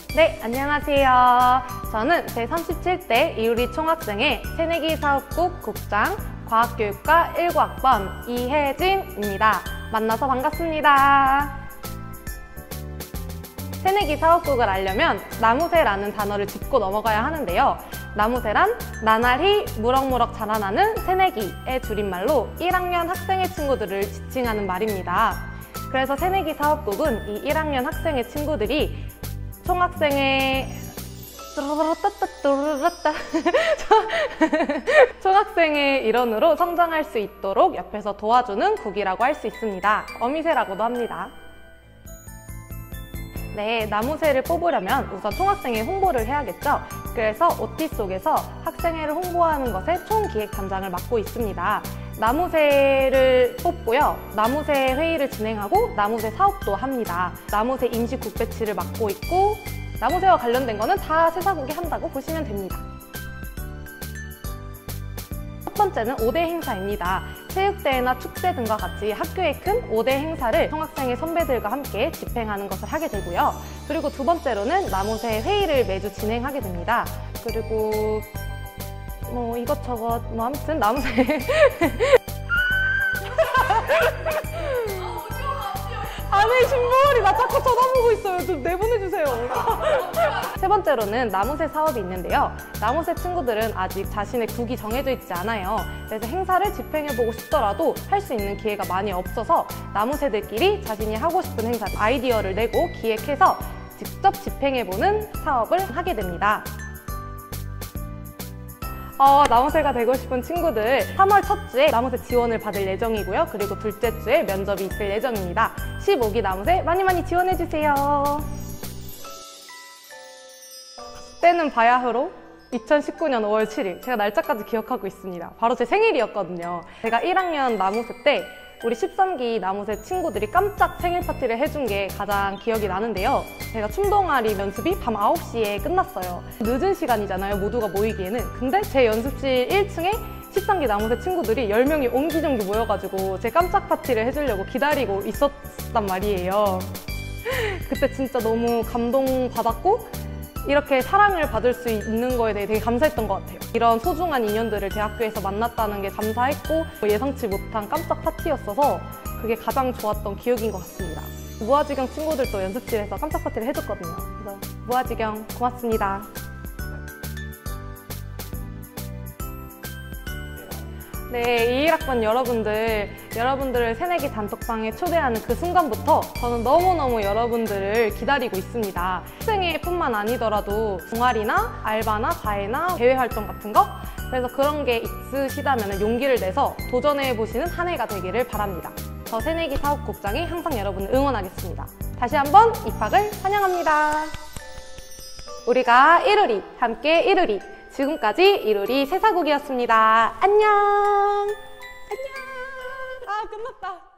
네, 안녕하세요. 저는 제37대 이루리 총학생회 새내기 사업국 국장 과학교육과 19학번 이혜진입니다. 만나서 반갑습니다. 새내기 사업국을 알려면 나무새라는 단어를 짚고 넘어가야 하는데요. 나무새란 나날이 무럭무럭 자라나는 새내기의 줄임말로 1학년 학생의 친구들을 지칭하는 말입니다. 그래서 새내기 사업국은 이 1학년 학생의 친구들이 총학생의 일원으로 성장할 수 있도록 옆에서 도와주는 국이라고 할 수 있습니다. 어미새라고도 합니다. 네, 나무새를 뽑으려면 우선 총학생회 홍보를 해야겠죠. 그래서 OT 속에서 학생회를 홍보하는 것에 총기획단장을 맡고 있습니다. 나무새를 뽑고요. 나무새 회의를 진행하고 나무새 사업도 합니다. 나무새 임시 국배치를 맡고 있고 나무새와 관련된 거는 다 새사국이 한다고 보시면 됩니다. 첫 번째는 5대 행사입니다. 체육대회나 축제 등과 같이 학교의 큰 5대 행사를 총학생회 선배들과 함께 집행하는 것을 하게 되고요. 그리고 두 번째로는 나무새 회의를 매주 진행하게 됩니다. 그리고 이것저것 아무튼 나무새 아니 신부월이 나 자꾸 쳐다보고 있어요. 좀 내보내주세요. 세 번째로는 나무새 사업이 있는데요. 나무새 친구들은 아직 자신의 국이 정해져 있지 않아요. 그래서 행사를 집행해보고 싶더라도 할 수 있는 기회가 많이 없어서 나무새들끼리 자신이 하고 싶은 행사 아이디어를 내고 기획해서 직접 집행해보는 사업을 하게 됩니다. 나무새가 되고 싶은 친구들 3월 첫 주에 나무새 지원을 받을 예정이고요. 그리고 둘째 주에 면접이 있을 예정입니다. 15기 나무새 많이 지원해주세요. 때는 바야흐로 2019년 5월 7일 제가 날짜까지 기억하고 있습니다. 바로 제 생일이었거든요. 제가 1학년 나무새 때 우리 13기 나무새 친구들이 깜짝 생일 파티를 해준 게 가장 기억이 나는데요. 제가 춤동아리 연습이 밤 9시에 끝났어요. 늦은 시간이잖아요, 모두가 모이기에는. 근데 제 연습실 1층에 13기 나무새 친구들이 10명이 옹기종기 모여가지고 제 깜짝 파티를 해주려고 기다리고 있었단 말이에요. 그때 진짜 너무 감동받았고 이렇게 사랑을 받을 수 있는 거에 대해 되게 감사했던 것 같아요. 이런 소중한 인연들을 대학교에서 만났다는 게 감사했고 예상치 못한 깜짝 파티였어서 그게 가장 좋았던 기억인 것 같습니다. 무아지경 친구들도 연습실에서 깜짝 파티를 해줬거든요. 그래서 무아지경 고맙습니다. 네, 21학번 여러분들을 새내기 단톡방에 초대하는 그 순간부터 저는 너무너무 여러분들을 기다리고 있습니다. 학생회뿐만 아니더라도 동아리나 알바나 과외나 대외활동 같은 거 그래서 그런 게 있으시다면 용기를 내서 도전해보시는 한 해가 되기를 바랍니다. 저 새내기 사업국장이 항상 여러분을 응원하겠습니다. 다시 한번 입학을 환영합니다. 우리가 이루리, 함께 이루리. 지금까지 이루리 새사국이었습니다. 안녕! 안녕! 아, 끝났다.